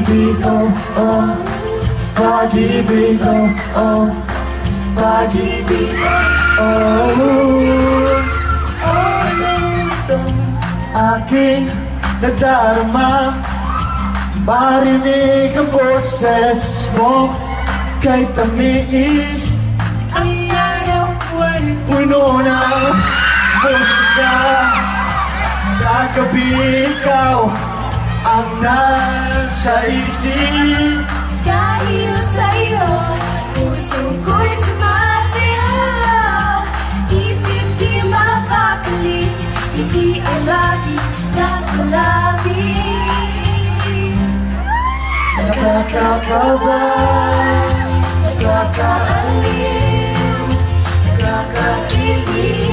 pag-ibig ko, oh, pag-ibig ko, oh, pag-ibig ko, oh. Ano itong aking nadarama? Marinig ang boses mo kay tamis. Ang araw ay puno ng musika. Sa gabi ikaw ang nasa isip. Dahil sa'yo, puso ko'y sumasayaw. Isip di mapakali, hindi ay lagi nasa labi. Nakakakawa, nakakaaliw, nakakakilig.